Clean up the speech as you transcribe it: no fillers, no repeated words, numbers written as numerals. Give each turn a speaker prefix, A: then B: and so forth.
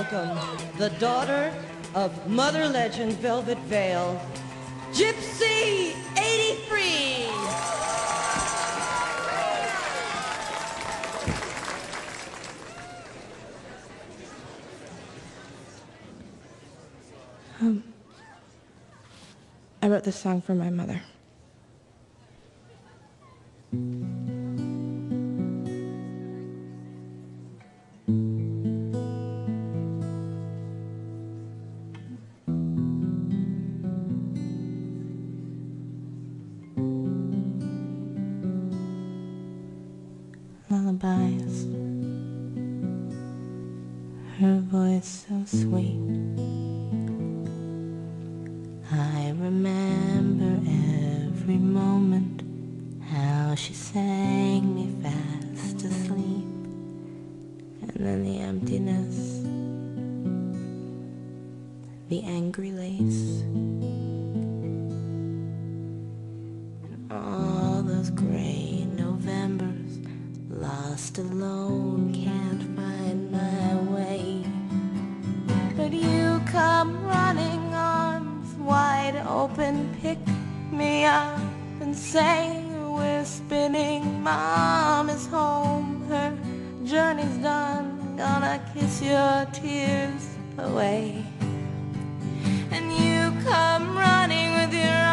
A: welcome the daughter of mother legend Velvet Veil, Gypsy 83.
B: I wrote this song for my mother. Lullabies, her voice so sweet. I remember every moment, how she sang me fast asleep, and then the emptiness, the angry lace, and all those gray Novembers, lost alone, can't find my way. But you come running, arms wide open, pick me up and say we're spinning. Mom is home, her journey's done, gonna kiss your tears away. And you come running with your